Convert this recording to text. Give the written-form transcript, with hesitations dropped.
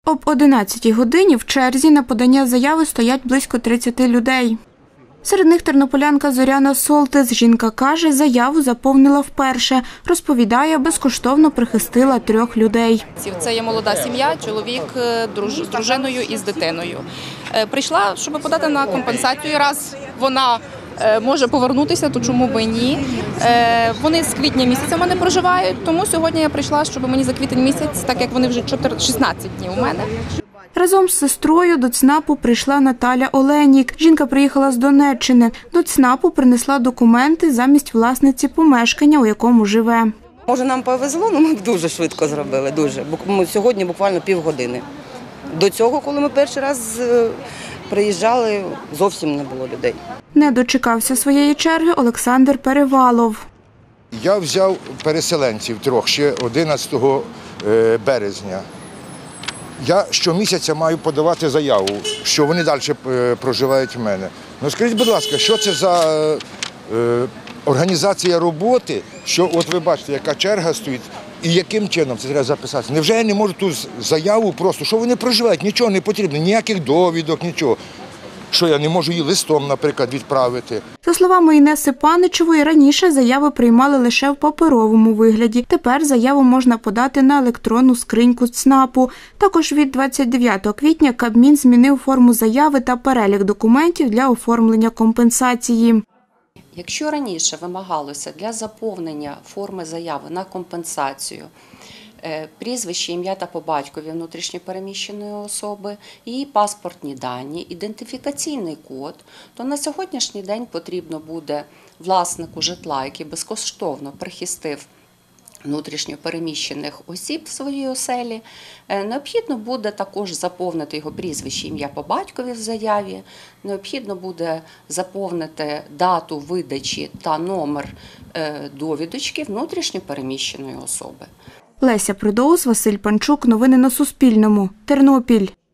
Об 11-й годині в черзі на подання заяви стоять близько 30 людей. Серед них тернополянка Зоряна Солтис. Жінка каже, заяву заповнила вперше. Розповідає, безкоштовно прихистила 3 людей. Це є молода сім'я, чоловік з дружиною і з дитиною. Прийшла, щоб подати на компенсацію. Раз вона може повернутися, то чому б і ні. Вони з квітня місяця в мене проживають, тому сьогодні я прийшла, щоб мені за квітень місяць, так як вони вже 16 днів у мене. Разом з сестрою до ЦНАПу прийшла Наталя Оленік. Жінка приїхала з Донеччини. До ЦНАПу принесла документи замість власниці помешкання, у якому живе. Може, нам повезло, але ми дуже швидко зробили, дуже. Сьогодні буквально півгодини. До цього, коли ми перший раз приїжджали, зовсім не було людей. Не дочекався своєї черги Олександр Перевалов. Я взяв переселенців 3 ще 11 березня. Я щомісяця маю подавати заяву, що вони далі проживають в мене. Ну скажіть, будь ласка, що це за організація роботи, що от ви бачите, яка черга стоїть, і яким чином це треба записати? Невже я не можу ту заяву просто, що вони проживають, нічого не потрібно, ніяких довідок, нічого. Що я не можу її листом, наприклад, відправити. За словами Інеси Паничевої, раніше заяви приймали лише в паперовому вигляді. Тепер заяву можна подати на електронну скриньку ЦНАПу. Також від 29 квітня Кабмін змінив форму заяви та перелік документів для оформлення компенсації. Якщо раніше вимагалося для заповнення форми заяви на компенсацію прізвище, ім'я та по батькові внутрішньо переміщеної особи, її паспортні дані, ідентифікаційний код, то на сьогоднішній день потрібно буде власнику житла, який безкоштовно прихистив внутрішньо переміщених осіб в своїй оселі, необхідно буде також заповнити його прізвище, ім'я по батькові в заяві, необхідно буде заповнити дату видачі та номер довідочки внутрішньо переміщеної особи. Леся Придоус, Василь Панчук. Новини на Суспільному. Тернопіль.